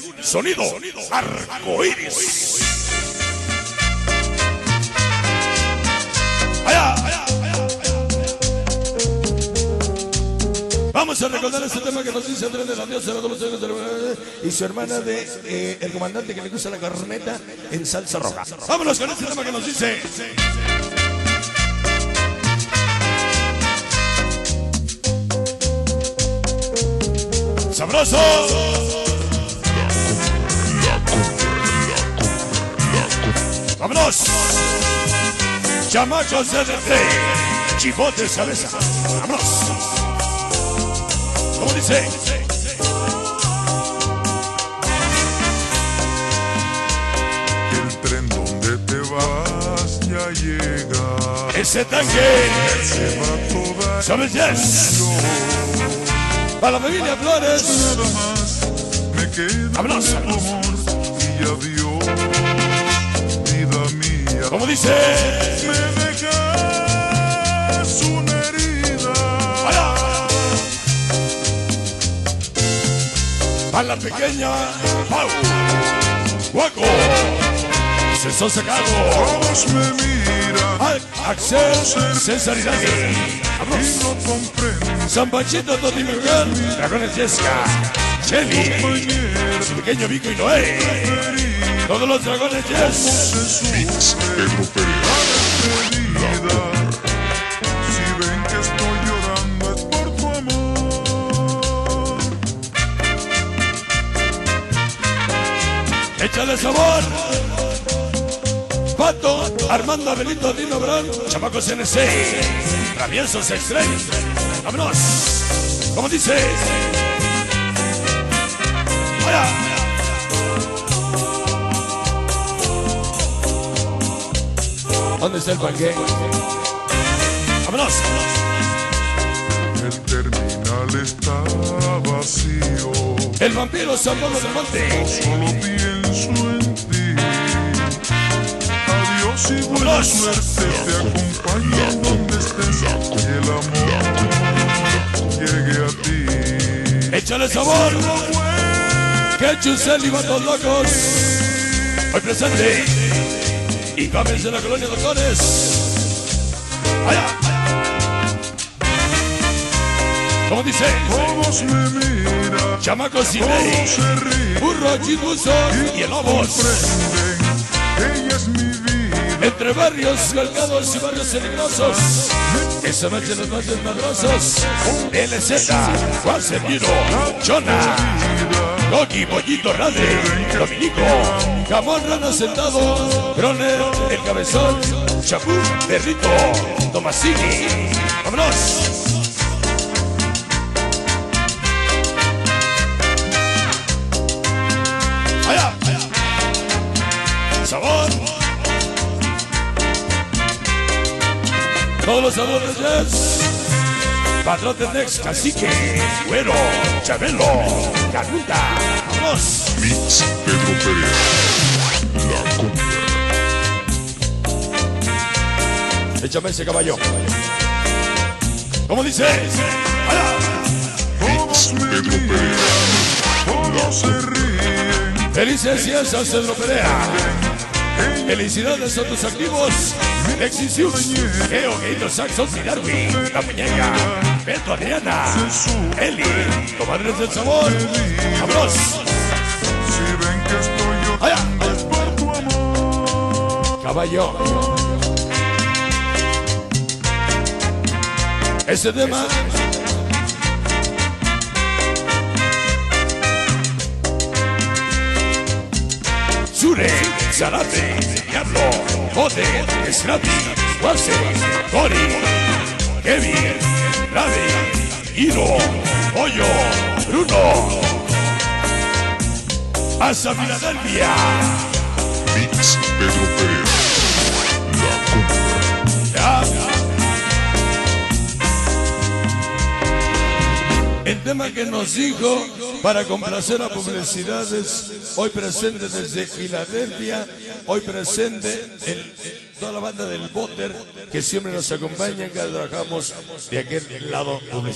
sonido arcoíris. Allá. Vamos a recordar este tema que nos dice Andrés de la Diosa de los años y su hermana de el comandante que le gusta la corneta en salsa roja. Vámonos con este tema que nos dice. ¡Sabroso! ¡Vámonos! Chamacos CDT, chipotes cabeza. ¡Vámonos! ¿Cómo dice? El tren donde te vas ya llega. Ese tanque. Se va toda. ¿Sabes? Yes. Para la familia Flores. Nada más me queda ¡Vámonos! tu amor y adiós, vida mía. ¿Cómo dice? Me dejas una herida. ¡Para! A la pequeña Pau, Guaco, César Sacado, Todos me miran Axel, César Hidalgo, y no comprenden. San Panchito, Toti Miguel, Dragones Yesca, Chelly, su pequeño Vico y Noé, todos los Dragones Yes. Mix Pedro Pérez. Si ven que estoy llorando es por tu amor. Échale sabor. Pato, Armando, Abelito, Dino Brown, Chamacos NC, Traviesos Extreme. ¡Vámonos! ¿Cómo dice? ¡Vaya! ¿Dónde está el panque? ¡Vámonos! El terminal está vacío. El vampiro San Pablo del Monte. Solo pienso en ti. Adiós y buena ¡Vámonos! suerte. Te acompaño en donde estés. Y el amor llegue a ti. ¡Échale sabor! ¡Que Chusel y Vatos Locos! Hoy presente. Y Gómez de la Colonia Doctores. ¡Allá! ¿Cómo dice? Todos me miran. Chamacos y Todos Ley, se ríen. Burro, Chisbuzo y el Lobos. Comprenden. Ella es mi vida. Entre barrios colgados y barrios peligrosos. Esa noche los más desmadrosos. LZ, Juan Servino, Chona, Goki, Pollito, Rade, Dominico, Jamón, Rana Sentado, Groner, El Cabezón, Chapú, Perrito, Tomasini. ¡Vámonos! ¡Allá! ¡Sabor! Todos los sabores, yes. Patrón Tenex, Cacique, Güero, Chabelo, Canuta. ¡Vamos! Mix Pedro Pérez. La cumbia. Échame ese caballo. ¿Cómo dice? ¡Allá! Todos me miran. Todos se ríen. Felices y esas se pelea. Felicidades a tus activos. Exisius, Geo, Guido, Saxon y Darwin, La Muñeca, Beto, Adriana, Eli, Comadres del Sabor. ¡Vámonos! Si ven que estoy llorando es por tu amor. Caballo. Ese tema. Sure, Zarate, Diablo, Jote, Scrappy, Wase, Cory, Kevin, Ravi, Hiro, Pollo, Bruno, hasta Filadelfia. Mix Pedro Pérez. La cumbia. El tema que nos dijo para complacer a publicidades, hoy presente desde Filadelfia, hoy presente toda la banda del Boter que siempre nos acompaña, que trabajamos de aquel lado publicitario.